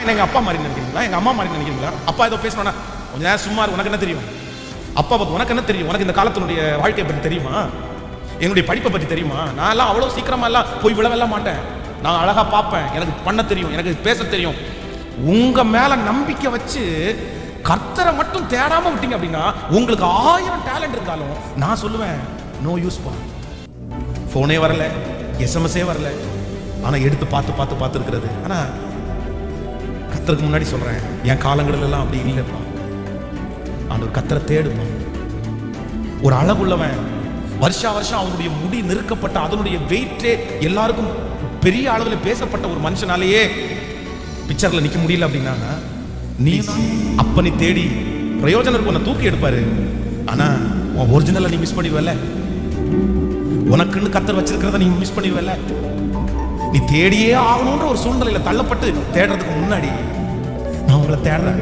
எங்க அப்பா மாதிரி நினைக்கிறீங்களா, எங்க அம்மா மாதிரி நினைக்கிறீங்களா? அப்பா ஏதோ பேசணும்னா கொஞ்ச நேரம் சும்மா உனக்கு என்ன தெரியும், அப்பா உனக்கு என்ன தெரியும், உனக்கு இந்த காலத்தினுடைய வாழ்க்கையை பற்றி தெரியுமா, என்னுடைய படிப்பை பற்றி தெரியுமா? நான் எல்லாம் அவ்வளோ சீக்கிரமா எல்லாம் போய் விழவெல்லாம் மாட்டேன். நான் அழகா பார்ப்பேன், எனக்கு பண்ண தெரியும், எனக்கு பேச தெரியும். உங்க மேல நம்பிக்கை வச்சு கர்த்தரை மட்டும் தேடாம விட்டீங்க அப்படின்னா உங்களுக்கு 1000 டேலண்ட் இருந்தாலும் நான் சொல்லுவேன் நோ யூஸ் பா. போனே வரல, எஸ்எம்எஸ்ஸே வரல, ஆனா எடுத்து பார்த்து இருக்கிறது. ஆனா கர்த்தருக்கு முன்னாடி சொல்றேன், என் காலங்களில் எல்லாம் அப்படி இல்லைப்பா. ஆண்டவர் கர்த்தரை தேடுப்பா. ஒரு அழகுள்ளவன் வருஷா வருஷம் அவனுடைய முடி நெருக்கப்பட்ட அதனுடைய வெயிட்டே எல்லாருக்கும் பெரிய அளவில் பேசப்பட்ட ஒரு மனுஷனாலேயே பிக்சர்ல நிக்க முடியல அப்படின்னா நீ அப்பனை தேடி பிரயோஜனம் இருக்கும், உன்னை தூக்கி எடுப்பாரு. ஆனா உன் ஒரிஜினலை நீ மிஸ் பண்ணிடுவல, உனக்குன்னு கர்த்தர் வச்சிருக்கிறத நீ மிஸ் பண்ணிடுவல. நீ தேடியே ஆகணும்ன்ற ஒரு சூழ்நிலையில தள்ளப்பட்டு தேடுறதுக்கு முன்னாடி நான் உங்களை தேடுறேன்.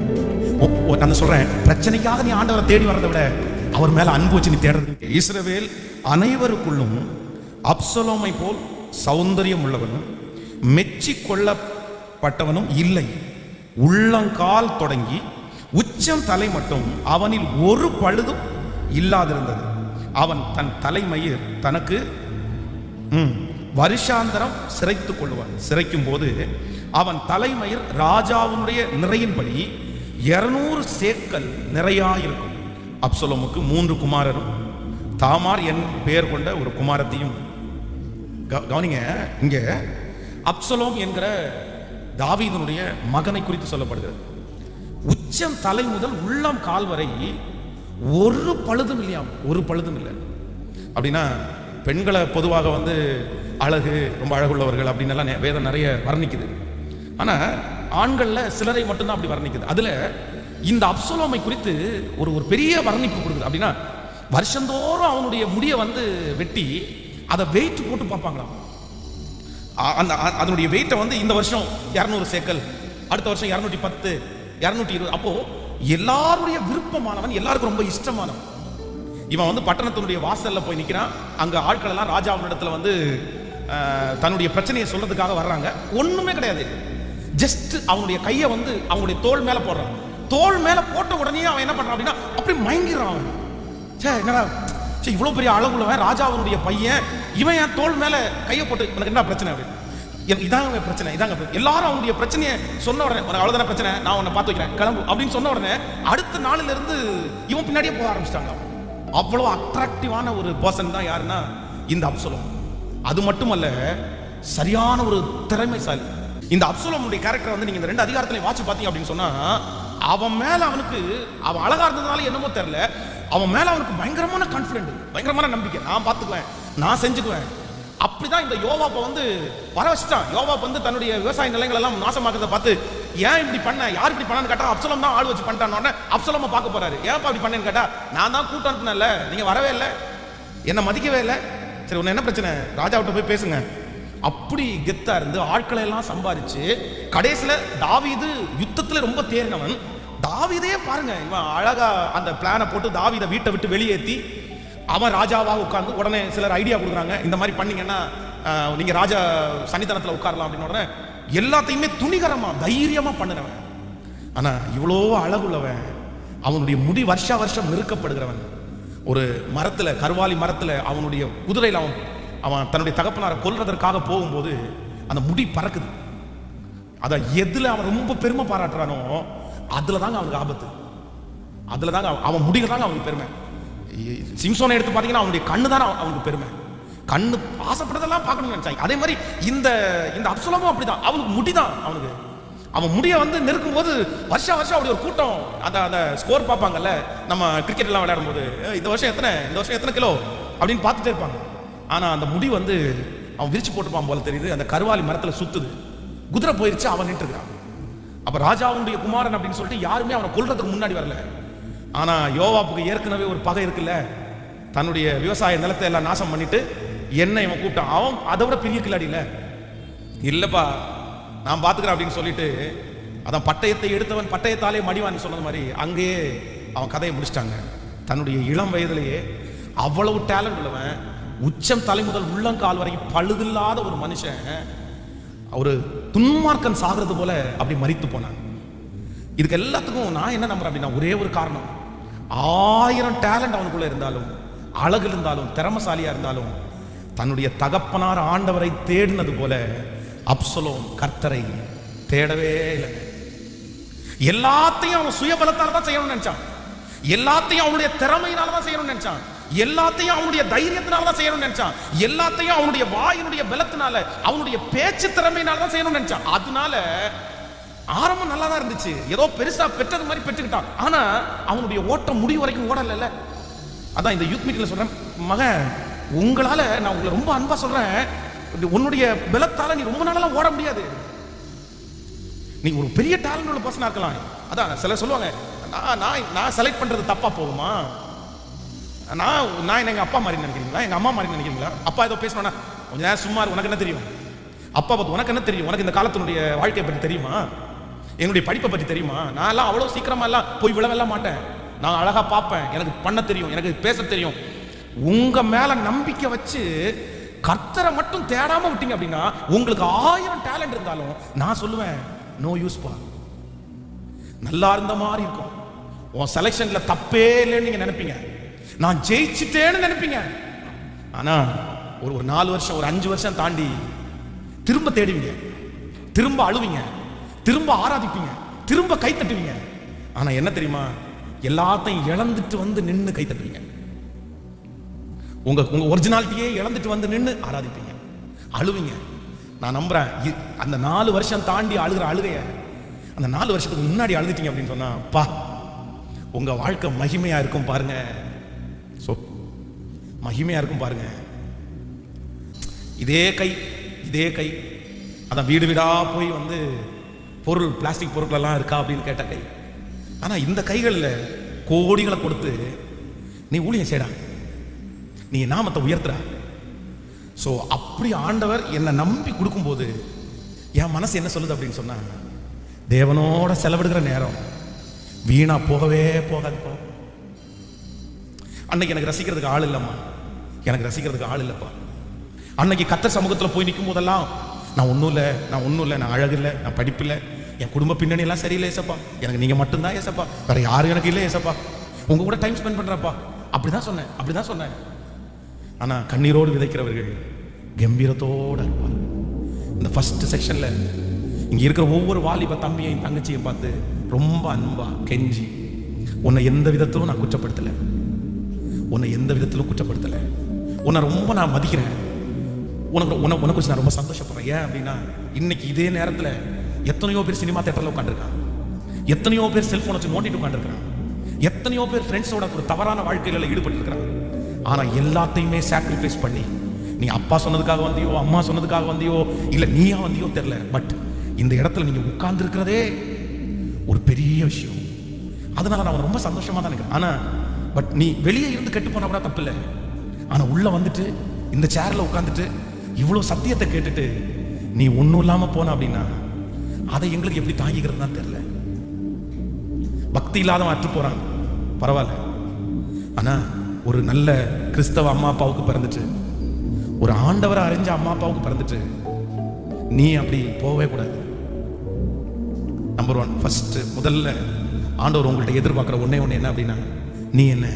நான் சொல்றேன், பிரச்சனைக்காக நீ ஆண்டவரை தேடி வர்றதை விட அவர் மேல அன்பு வச்சு நீ தேடுறது. இஸ்ரவேல் அனைவருக்குள்ளும் அப்சலோமை போல் சௌந்தரியம் உள்ளவனும் மெச்சி கொள்ளப்பட்டவனும் இல்லை. உள்ளங்கால் தொடங்கி உச்சம் தலை மட்டும் அவனில் ஒரு பழுதும் இல்லாதிருந்தது. அவன் தன் தலைமயிர் தனக்கு வருஷாந்தரம் சிரைத்துக் கொள்வான். சிரைக்கும் போது அவன் தலைமயிர் ராஜாவுடைய நிறையின்படி 200 சேக்கல் நிறையாயிருக்கும். அப்சலோமுக்கு 3 குமாரரும் தாமார் என் பெயர் கொண்ட ஒரு குமாரத்தையும். கவனிங்க, இங்க அப்சலோம் என்கிற தாவீதுனுடைய மகனை குறித்து சொல்லப்படுகிறது. உச்சம் தலை முதல் உள்ளம் கால் வரை ஒரு பழுதும் இல்லையாம், ஒரு பழுதும் இல்லை. அப்படின்னா பெண்களை பொதுவாக அழகு, ரொம்ப அழகுள்ளவர்கள் அப்படின்னு எல்லாம் வேதம் நிறைய வர்ணிக்குது. ஆனா ஆண்கள்ல சிலரை மட்டும்தான் அப்படி வர்ணிக்குது. அதுல இந்த அப்சலோமை குறித்து ஒரு பெரிய வர்ணிப்பு கொடுக்குது. அப்படின்னா வருஷந்தோறும் அவனுடைய முடியை வெட்டி அதை வெயிட் போட்டு பார்ப்பாங்களாம். அதனுடைய வெயிட்டை இந்த வருஷம் 200 சேக்கல், அடுத்த வருஷம் 210, 220. அப்போ எல்லாருடைய விருப்பமானவன், எல்லாருக்கும் ரொம்ப இஷ்டமானவன். இவன் பட்டணத்தினுடைய வாசல்ல போய் நிக்கிறான். அங்க ஆட்கள் எல்லாம் ராஜாவினிடத்துல தன்னுடைய பிரச்சனையை சொல்றதுக்காக வர்றாங்க. ஒண்ணுமே கிடையாது, ஜஸ்ட் அவனுடைய கையை அவனுடைய தோள் மேல போடுறான். தோள் மேல போட்ட உடனே அவன் என்ன பண்றான் அப்படின்னா அப்படி மயங்கிடுறான். என்னடா இவ்வளவு பெரிய அழகுள்ளவன், ராஜாவுடைய பையன், இவன் என் தோள் மேல கையை போட்டு எனக்கு என்ன பிரச்சனை அப்படின்னு, இதாங்க பிரச்சனை, இதாங்க எல்லாரும் அவனுடைய பிரச்சனையை சொன்ன உடனே உனக்கு அவ்வளவுதான பிரச்சனை, நான் உன்னை பார்த்து வைக்கிறேன் கிளம்பு அப்படின்னு சொன்ன உடனே அடுத்த நாளில இருந்து இவன் பின்னாடியே போக ஆரம்பிச்சிட்டாங்க. அவ்வளவு அட்ராக்டிவான ஒரு பர்சன் தான் யாருன்னா இந்த அப்சலோம். அது மட்டுமல்ல, சரியான ஒரு திறமைசாலி. இந்த அப்சலோமுடைய கேரக்டர் நீங்க இந்த 2 அதிகாரத்திலையும் வாட்சி பார்த்தீங்க அப்படின்னு சொன்னா, அவன் மேல அவன் அழகா இருந்ததுனால என்னமோ தெரியல, அவன் மேல அவனுக்கு பயங்கரமான கான்ஃபிடென்ட், பயங்கரமான நம்பிக்கை. நான் பார்த்துக்குவேன், நான் செஞ்சுக்குவேன். அப்படிதான் இந்த யோவாப்பை வர வச்சுட்டான். யோவாப் தன்னுடைய விவசாய நிலங்கள் எல்லாம் நாசமாக்கிறத பார்த்து, ஏன் இப்படி பண்ண, யார் இப்படி பண்ணான்னு கேட்டா அப்சலோம் தான் ஆள் வச்சு பண்ணிட்டான். அப்சலோமை பார்க்க போறாரு. ஏன்ப்பா இப்படி பண்ணேன்னு கேட்டா, நான் தான் கூட்டம் அனுப்புனேன்ல, நீங்க வரவே இல்லை, என்ன மதிக்கவே இல்லை. சரி, உன்ன என்ன பிரச்சனை, ராஜாவிட்ட போய் பேசுங்க. அப்படி கெத்தா இருந்து ஆட்களை எல்லாம் சம்பாதிச்சு கடைசியில தாவீது யுத்தத்துல ரொம்ப தேறினவன். தாவீதே பாருங்க, இவன் அழகா அந்த பிளானை போட்டு தாவீதை வீட்டை விட்டு வெளியேற்றி அவன் ராஜாவாக உட்கார்ந்து, உடனே சிலர் ஐடியா கொடுக்குறாங்க, இந்த மாதிரி பண்ணீங்கன்னா நீங்க ராஜா சன்னிதானத்துல உட்காரலாம் அப்படின்னு. உடனே எல்லாத்தையுமே துணிகரமா தைரியமா பண்ணினவன். ஆனா இவ்வளோ அழகுள்ளவன், அவனுடைய முடி வருஷா வருஷம் நெருக்கப்படுகிறவன். ஒரு மரத்துல, கருவாலி மரத்துல அவனுடைய குதிரையில் அவன் தன்னுடைய தகப்பனாரை கொல்றதற்காக போகும்போது அந்த முடி பறக்குது. அத எதுல அவன் ரொம்ப பெருமை பாராட்டுறானோ அதுல தாங்க அவனுக்கு ஆபத்து, அதுல தாங்க அவன் முடிகள் தாங்க அவனுக்கு பெருமை. சிம்சோனை எடுத்து பார்த்தீங்கன்னா அவனுடைய கண்ணு தானே அவனுக்கு பெருமை. கண்ணு ஆசைப்படுறதெல்லாம் பார்க்கணும்னு நினைச்சாங்க. அதே மாதிரி இந்த அப்சலோமும் அப்படிதான், அவனுக்கு முடிதான். அவன் முடிய நெருக்கும் போது வருஷா வருஷம் அப்படி ஒரு கூட்டம் அந்த ஸ்கோர் பார்ப்பாங்கல்ல, நம்ம கிரிக்கெட் எல்லாம் விளையாடும் போது இந்த வருஷம் எத்தனை கிலோ அப்படின்னு பார்த்துட்டே இருப்பாங்க. ஆனா அந்த முடி அவன் விரிச்சு போட்டுப்பான் போல தெரியுது. அந்த கருவாலி மரத்துல சுத்துது, குதிரை போயிருச்சு, அவன் நின்று இருக்கான். அப்ப ராஜாவுடைய குமாரன் அப்படின்னு சொல்லிட்டு யாருமே அவனை கொல்றதுக்கு முன்னாடி வரல. ஆனா யோவாப்புக்கு ஏற்கனவே ஒரு பகை இருக்குல்ல, தன்னுடைய விவசாய நிலத்தை எல்லாம் நாசம் பண்ணிட்டு என்ன இவன் கூப்பிட்டான். அவன் அதை விட பெரிய கில்லாடி இல்லப்பா, நான் பாத்துக்கிறேன் அப்படின்னு சொல்லிட்டு, அதான் பட்டயத்தை எடுத்தவன் பட்டயத்தாலே மடிவான்னு சொன்னது மாதிரி அங்கேயே அவன் கதையை முடிச்சிட்டாங்க. தன்னுடைய இளம் வயதிலேயே அவ்வளவு டேலண்ட் உள்ளவன், உச்சம் தலை முதல் உள்ளங்கால் வரைக்கும் பழுதில்லாத ஒரு மனுஷன், ஒரு துன்மார்க்கன் சாகிறது போல அப்படி மரித்து போனான். இதுக்கு எல்லாத்துக்கும் நான் என்ன நம்புறேன் அப்படின்னா, ஒரே ஒரு காரணம். 1000 டேலண்ட் அவனுக்குள்ள இருந்தாலும், அழகு இருந்தாலும், திறமசாலியா இருந்தாலும், தன்னுடைய தகப்பனார் ஆண்டவரை தேடினது போல அப்சலோம் கர்த்தரை தேடவே இல்லை. எல்லாத்தையும் அவன் சுயபலத்தால தான் செய்யணும்னு நினைச்சான். எல்லாத்தையும் அவனுடைய திறமையினால தான் செய்யணும்னு நினைச்சான். எல்லாத்தையும் அவனுடைய தைரியத்தினால தான் செய்யணும்னு நினைச்சான். எல்லாத்தையும் அவனுடைய வாயினுடைய பலத்தினால, அவனுடைய பேச்சு திறமையினால தான் செய்யணும்னு நினைச்சான். அதனால ஆரம்பம் நல்லா தான் இருந்துச்சு, ஏதோ பெருசா பெற்றது மாதிரி பெற்றுக்கிட்டான். ஆனா அவனுடைய ஓட்டம் முடிவு வரைக்கும் ஓடல. அதான் இந்த யூத் மீட்டிங்ல சொல்றேன், மகன் உங்களால, நான் உங்களை ரொம்ப அன்பா சொல்றேன், உன்னுடைய பலத்தால நீ ரொம்ப நாளா ஓட முடியாது. நீ ஒரு பெரிய டேலண்ட் உள்ள பர்சனா இருக்கலாம். அதான் சிலர் சொல்லுவாங்க, நான் செலக்ட் பண்றது தப்பா போகுமா, நான் எங்க அப்பா மாதிரி நினைக்கிறீங்களா, எங்க அம்மா மாதிரி நினைக்கிறீங்களா? அப்பா ஏதோ பேசணும்னா கொஞ்ச நேரம் சும்மா உனக்கு என்ன தெரியும், அப்பா பார்த்து உனக்கு என்ன தெரியும், உனக்கு இந்த காலத்தினுடைய வாழ்க்கையை பற்றி தெரியுமா, என்னுடைய படிப்பை பற்றி தெரியுமா? நான் எல்லாம் அவ்வளோ சீக்கிரமா எல்லாம் போய் விழவெல்லாம் மாட்டேன். நான் அழகா பார்ப்பேன், எனக்கு பண்ண தெரியும், எனக்கு பேச தெரியும். உங்க மேல நம்பிக்கை வச்சு கர்த்தரை மட்டும் தேடாம விட்டீங்க அப்படின்னா, உங்களுக்கு 1000 டேலண்ட் இருந்தாலும் நான் சொல்லுவேன் நோ யூஸ் பா. நல்லா இருந்த மாதிரி இருக்கும், உன் செலக்ஷன்ல தப்பே இல்லைன்னு நீங்க நினைப்பீங்க, நான் ஜெயிச்சுட்டேன்னு நினைப்பீங்க. ஆனா ஒரு 4 வருஷம், ஒரு 5 வருஷம் தாண்டி திரும்ப தேடுவீங்க, திரும்ப அழுவீங்க, திரும்ப ஆராதிப்பீங்க, திரும்ப கை தட்டுவீங்க. ஆனா என்ன தெரியுமா, எல்லாத்தையும் இழந்துட்டு வந்து நின்று கை தட்டுவீங்க. உங்க ஒரிஜினாலிட்டியே இழந்துட்டு வந்து நின்று ஆராதிப்பீங்க, அழுவீங்க. நான் நம்புறேன் அந்த 4 வருஷம் தாண்டி அழுகிற அழுகைய அந்த 4 வருஷத்துக்கு முன்னாடி அழுதுட்டீங்க அப்படின்னு சொன்னா, பா உங்க வாழ்க்கை மகிமையா இருக்கும் பாருங்க. மகிமையா இருக்கும் பாருங்க. இதே கை அதான் வீடு வீடா போய் வந்து பொருள், பிளாஸ்டிக் பொருட்கள் எல்லாம் இருக்கா அப்படின்னு கேட்ட கை. ஆனா இந்த கைகளில் கோடிகளை கொடுத்து நீ ஊழியம் செய்டா, நீ நாமத்தை உயர்த்துறா. ஸோ அப்படி ஆண்டவர் என்னை நம்பி கொடுக்கும்போது என் மனசு என்ன சொல்லுது அப்படின்னு சொன்னா, தேவனோட செலவிடுகிற நேரம் வீணா போகவே போகாதுப்பா. அன்னைக்கு எனக்கு ரசிக்கிறதுக்கு ஆள் இல்லைம்மா, எனக்கு ரசிக்கிறதுக்கு ஆள் இல்லைப்பா. அன்னைக்கு கர்த்தர் சமூகத்தில் போய் நிற்கும் போதெல்லாம் நான் ஒன்றும் இல்லை, நான் அழகு இல்லை, நான் படிப்பு இல்லை, என் குடும்ப பின்னணி எல்லாம் சரியில்லை ஏசப்பா, எனக்கு நீங்கள் மட்டும்தான் ஏசப்பா, வேற யாரும் எனக்கு இல்லை ஏசப்பா, உங்க கூட டைம் ஸ்பெண்ட் பண்ணுறப்பா, அப்படிதான் சொன்னேன். ஆனால் கண்ணீரோடு விதைக்கிறவர்கள் கம்பீரத்தோடு இருப்பார். இந்த ஃபர்ஸ்ட் செக்ஷன்ல இங்கே இருக்கிற ஒவ்வொரு வாலிப தம்பியையும் தங்கச்சியும் பார்த்து ரொம்ப அன்பா கெஞ்சி, உன்னை எந்த விதத்திலும் நான் குற்றப்படுத்தலை, உன்னை ரொம்ப நான் மதிக்கிறேன், உனக்கு குறித்து நான் ரொம்ப சந்தோஷப்படுறேன். ஏன் அப்படின்னா, இன்னைக்கு இதே நேரத்தில் எத்தனையோ பேர் சினிமா தியேட்டரில் உட்காந்துருக்கான், எத்தனையோ பேர் செல்போன் வச்சு நோண்டிட்டு உட்காந்துருக்கான், எத்தனையோ பேர் ஃப்ரெண்ட்ஸோட ஒரு தவறான வாழ்க்கையில் ஈடுபட்டு இருக்கிறான். ஆனால் எல்லாத்தையுமே சாக்ரிஃபைஸ் பண்ணி, நீ அப்பா சொன்னதுக்காக வந்தியோ, அம்மா சொன்னதுக்காக வந்தியோ, இல்லை நீயா வந்தியோ தெரியல, பட் இந்த இடத்துல நீங்க உட்கார்ந்து இருக்கிறதே ஒரு பெரிய விஷயம். அதனால நான் ரொம்ப சந்தோஷமா தான் இருக்கிறேன். ஆனா பட் நீ வெளியே இருந்து கெட்டு போனா கூட தப்பு இல்லை, ஆனா உள்ள வந்துட்டு இந்த சேர்ல உட்காந்துட்டு இவ்வளவு சத்தியத்தை கேட்டுட்டு நீ ஒன்றும் இல்லாம போன அப்படின்னா அதை எங்களுக்கு எப்படி தாங்கிக்கிறது தான் தெரியல. பக்தி இல்லாதவன் அற்று போறான் பரவாயில்ல, ஆனா ஒரு நல்ல கிறிஸ்தவ அம்மா அப்பாவுக்கு பிறந்துட்டு, ஒரு ஆண்டவரை அறிஞ்ச அம்மா அப்பாவுக்கு பிறந்துட்டு நீ அப்படி போகவே கூடாது. நம்பர் 1 ஃபர்ஸ்ட் முதல்ல ஆண்டவர் உங்கள்கிட்ட எதிர்பார்க்குற ஒன்னே ஒன்று என்ன அப்படின்னா, நீ என்ன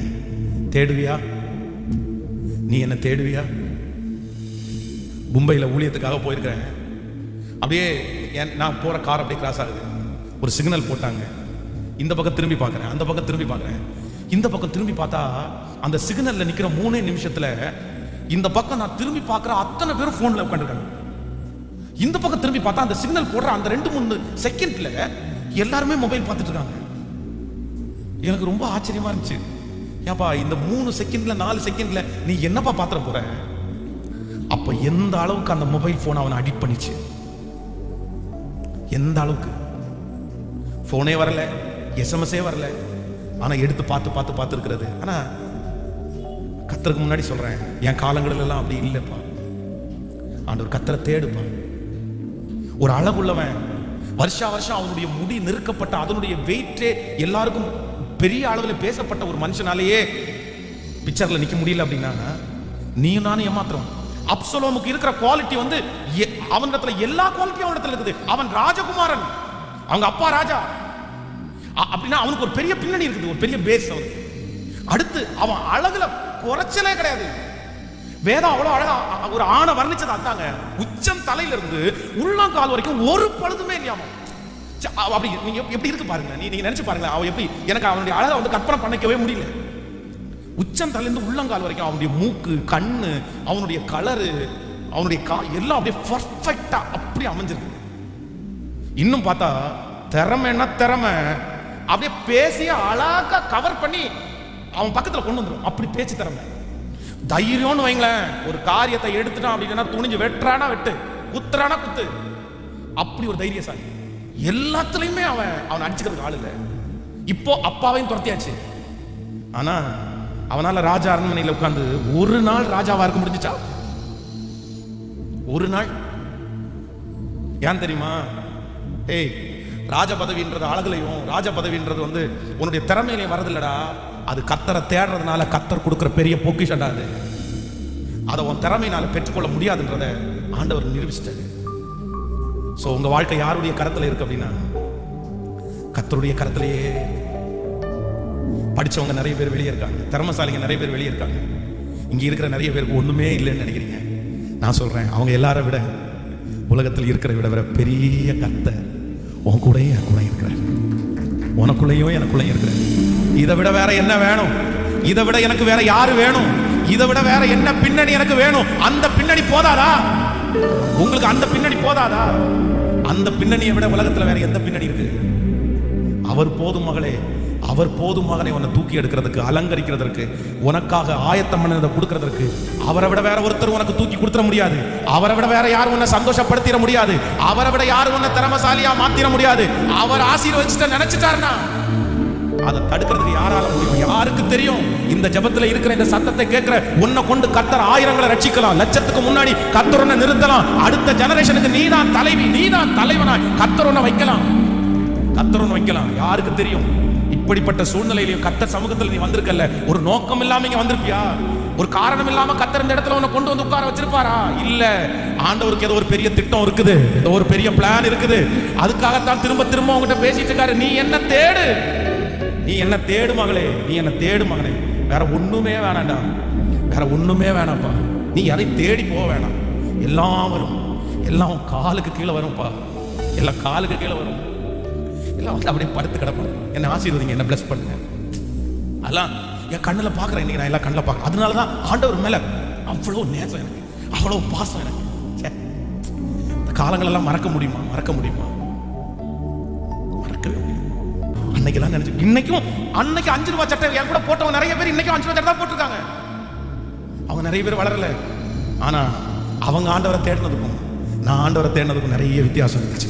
தேடுவியா? மும்பையில் ஊழியத்துக்காக போயிருக்கிறேன், அப்படியே நான் போகிற கார் அப்படியே கிராஸ் ஆகுது, ஒரு சிக்னல் போட்டாங்க, இந்த பக்கம் திரும்பி பார்க்குறேன், அந்த பக்கம் திரும்பி பார்க்குறேன், இந்த பக்கம் திரும்பி பார்த்தா அந்த சிக்னலில் நிற்கிற 3 நிமிஷத்தில் இந்த பக்கம் நான் திரும்பி பார்க்குற அத்தனை பேரும் ஃபோனில் உட்காந்துருக்காங்க. இந்த பக்கம் திரும்பி பார்த்தா அந்த சிக்னல் போடுற அந்த 2-3 செகண்ட்ல எல்லாருமே மொபைல் பார்த்துட்டு இருக்காங்க. எனக்கு ரொம்ப ஆச்சரியமா இருந்துச்சு. ஏப்பா இந்த 3 செகண்ட்ல 4 செகண்ட்ல நீ என்னப்பா பாத்திர போற? அப்ப எந்த அளவுக்கு அந்த மொபைல் போன் அவனை அடிக்ட் பண்ணிச்சு, எந்த அளவுக்கு. போனே வரல, எஸ்எம்எஸ்ஸே வரல, ஆனா எடுத்து பார்த்து இருக்கிறது. ஆனா கர்த்தருக்கு முன்னாடி சொல்றேன், என் காலங்களில் எல்லாம் அப்படி இல்லைப்பா. ஆண்டவர் கர்த்தரை தேடுப்பா. ஒரு அழகுள்ளவன் வருஷம் அவனுடைய முடி நெருக்கப்பட்ட அதனுடைய வெயிட்டே எல்லாருக்கும் பெரிய அளவில் பேசப்பட்ட ஒரு மனுஷனாலேயே பிக்சர்ல நிக்க முடியல அப்படின்னா, நீயும் நானும் ஏமாத்திரம். அப்சலோமுக்கு இருக்கிற குவாலிட்டி வந்து அவனிடத்துல எல்லா குவாலிட்டியும் அவனிடத்துல இருக்குது. அவன் ராஜகுமாரன், அவங்க அப்பா ராஜா. அப்படின்னா அவனுக்கு ஒரு பெரிய பின்னணி இருக்குது, ஒரு பெரிய பேஸ் அவனுக்கு. அடுத்து அவன் அழகுல குறைச்சலே கிடையாது. வேதம் அவ்வளவு அழகா ஒரு ஆணை வர்ணிச்சது அதாங்க. உச்சம் தலையில இருந்து உள்ளங்கால் வரைக்கும் ஒரு பழுதுமே இல்லையாமா. அப்படி நீங்க எப்படி இருக்கு பாருங்க, நீங்க நினைச்சு பாருங்க. அவன் எப்படி, எனக்கு அவனுடைய அழகை வந்து கற்பனை பண்ணிக்கவே முடியல. உச்சம் தலையிலிருந்து உள்ளங்கால் வரைக்கும் அவனுடைய மூக்கு, கண்ணு, அவனுடைய கலரு, அவனுடைய எல்லாம் அப்படியே பர்ஃபெக்டா அப்படி அமைஞ்சிருக்கு. இன்னும் பார்த்தா திறமைன்னா திறமை, அப்படியே பேசிய அழகா கவர் பண்ணி அவன் பக்கத்துல கொண்டு வந்துடும். அப்படி பேச்சு திறமை, தைரியம்னு வைங்களேன். ஒரு காரியத்தை எடுத்துட்டான் அப்படின்னா துணிஞ்சு வெட்டுறானா வெட்டு, குத்துறானா குத்து, அப்படி ஒரு தைரியசாலி. எல்லாத்துலயுமே அவன் அடிச்சுக்கிறதுக்கு ஆள் இல்லை. இப்போ அப்பாவையும் துரத்தியாச்சு. ஆனா அவனால ராஜா அரண்மனையில் உட்கார்ந்து ஒரு நாள் ராஜாவா இருக்க முடிஞ்சுச்சா? ஒரு நாள். ஏன் தெரியுமா? ஏய், ராஜ பதவின்றது அழகுலையும், ராஜ பதவின்றது வந்து உன்னுடைய திறமையிலையும் வரதில்லடா. அது கர்த்தரை தேடுறதுனால கர்த்தர் கொடுக்கிற பெரிய பொக்கிஷன்டா. அது அதை உன் திறமையினால பெற்றுக்கொள்ள முடியாதுன்றத ஆண்டவர் நிரூபிச்சிட்டாரு. சோ உங்க வாழ்க்கை யாருடைய கரத்துல இருக்கு அப்படின்னா கர்த்தருடைய கரத்திலேயே. படிச்சவங்க நிறைய பேர் வெளியே இருக்காங்க, திறமைசாலிங்க நிறைய பேர் வெளியே இருக்காங்க. இங்க இருக்கிற நிறைய பேருக்கு ஒண்ணுமே இல்லைன்னு நினைக்கிறீங்க. நான் சொல்றேன், அவங்க எல்லாரை விட உலகத்தில் இருக்கிற விட பெரிய கர்த்தர் உன் கூட என் கூட இருக்கிறார். உனக்குள்ளேயும் எனக்குள்ளேயும் இருக்கிறார். இதை விட வேற என்ன வேணும்? இதை விட எனக்கு வேற யாரு வேணும்? இதை விட வேற என்ன பின்னணி எனக்கு வேணும்? அந்த பின்னணி போதாதா உங்களுக்கு? அந்த பின்னணி போதாதா? அந்த பின்னணியை விட உலகத்துல வேற எந்த பின்னணி இருக்கு? அவர் போதும் மகளே, அவர் போதும் மகனை உன்னை தூக்கி எடுக்கிறதுக்கு, அலங்கரிக்கிறதுக்கு, உனக்காக ஆயத்தம் பண்ணதை கொடுக்கிறதுக்கு. அவரை விட வேற ஒருத்தர் உனக்கு தூக்கி கொடுத்துட முடியாது. அவரை விட வேற யாரும் உன்னை சந்தோஷப்படுத்திட முடியாது. அவரை விட யாரும் உன்னை திறமசாலியா மாத்திர முடியாது. அவர் ஆசீர்வதிச்சுட்டு நினைச்சிட்டாருன்னா அதை தடுக்கிறதுக்கு யாரால முடியும்? யாருக்கு தெரியும்? இந்த ஜபத்துல இருக்கிற இந்த சத்தத்தை கேட்கிற உன்னை கொண்டு கர்த்தர் ஆயிரங்களை ரட்சிக்கலாம். லட்சத்துக்கு முன்னாடி கர்த்தர் உன்னை நிறுத்தலாம். அடுத்த ஜெனரேஷனுக்கு நீதான் தலைவி, நீதான் தலைவனாய் கர்த்தர் உன்னை வைக்கலாம். கர்த்தர் உன்னை வைக்கலாம். யாருக்கு தெரியும்? இப்படிப்பட்ட சூழ்நிலையிலையும் கர்த்தர் சமூகத்தில் நீ வந்திருக்கல, ஒரு நோக்கம் இல்லாம இங்க வந்திருப்பியா? ஒரு காரணம் இல்லாம கர்த்தர் இந்த இடத்துல உன்னை கொண்டு வந்து உட்கார வச்சிருப்பாரா? இல்ல. ஆண்டவருக்கு ஏதோ ஒரு பெரிய திட்டம் இருக்குது, ஏதோ ஒரு பெரிய பிளான் இருக்குது. அதுக்காகத்தான் திரும்ப திரும்ப உங்ககிட்ட பேசிட்டு இருக்காரு. நீ என்ன தேடு, நீ என்ன தேடு மகளே, நீ என்ன தேடு மகனே. வேற ஒண்ணுமே வேணாண்டா, வேற ஒண்ணுமே வேணாப்பா. நீ அதை தேடி போக வேணாம். எல்லாம் வரும், எல்லாம் காலுக்கு கீழே வரும்பா. எல்லாம் காலுக்கு கீழே வரும். எல்லாம் வந்து அப்படியே படுத்து கிடப்பேன். என்ன ஆசீர்வதிங்க, என்ன பிளஸ் பண்ணுங்க. அதெல்லாம் என் கண்ணில் பார்க்குறேன். இன்னைக்கு நான் எல்லாம் கண்ணில் பார்க்குறேன். அதனால தான் ஆண்டவர் மேலே அவ்வளோ நேசம் எனக்கு, அவ்வளோ பாசம் எனக்கு. இந்த காலங்களெல்லாம் மறக்க முடியுமா? மறக்க முடியுமா? மறக்கவே முடியும். அன்னைக்கெல்லாம் நினைச்சு, இன்னைக்கும் அன்னைக்கு 5 ரூபாய் சட்டை என் கூட போட்டவங்க நிறைய பேர் இன்னைக்கும் 5 ரூபாய் சட்டை தான் போட்டிருக்காங்க. அவங்க நிறைய பேர் வளரல. ஆனா அவங்க ஆண்டவரை தேடினதுக்கும் நான் ஆண்டவரை தேடினதுக்கும் நிறைய வித்தியாசம் இருந்துச்சு.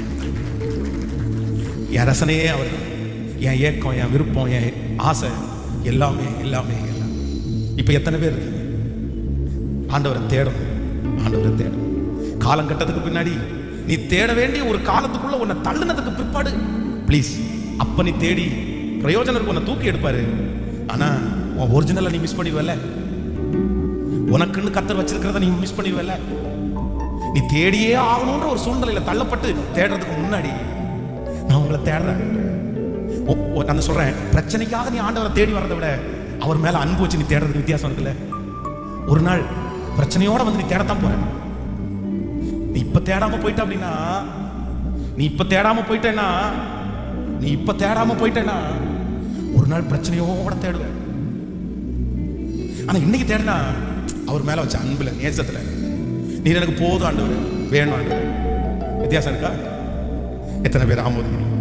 என் ரசனையே அவர், என் ஏக்கம், என் விருப்பம், என் ஆசை எல்லாமே எல்லாமே எல்லாம். இப்ப எத்தனை பேர் ஆண்டவரை தேடணும்? ஆண்டவரை தேடணும். காலங்கட்டத்துக்கு பின்னாடி நீ தேட வேண்டிய ஒரு காலத்துக்குள்ள உன்னை தள்ளுனதுக்கு பிற்பாடு பிளீஸ், அப்ப நீ தேடி பிரயோஜனம் உன்னை தூக்கி எடுப்பாரு. ஆனா உன் ஒரிஜினலை நீ மிஸ் பண்ணிடுவல. உனக்குன்னு கர்த்தர் வச்சிருக்கிறத நீ மிஸ் பண்ணிடுவல. நீ தேடியே ஆகணும்ன்ற ஒரு சூழ்நிலையில தள்ளப்பட்டு தேடுறதுக்கு முன்னாடி நான் உங்களை தேடுறேன். நான் சொல்றேன், பிரச்சனைக்காக நீ ஆண்டவரை தேடி வர்றதை விட அவர் மேல அன்பு வச்சு நீ தேடுறதுக்கு வித்தியாசம் இருக்குல்ல. ஒரு நாள் பிரச்சனையோட வந்து நீ தேடத்தான் போற. நீ இப்ப தேடாம போயிட்ட அப்படின்னா, நீ இப்ப தேடாம போயிட்டேன்னா, நீ இப்ப தேடாம போயிட்டேன்னா ஒரு நாள் பிரச்சனையோட தேடுவ. ஆனா இன்னைக்கு தேடினா அவர் மேல வச்ச அன்புல, நேசத்துல, நீர் எனக்கு போதும் ஆண்டவர், வேணும் ஆண்டவர். வித்தியாசம் இருக்கா? எத்தனை பேர் ஆமோதிக்கிறீங்க?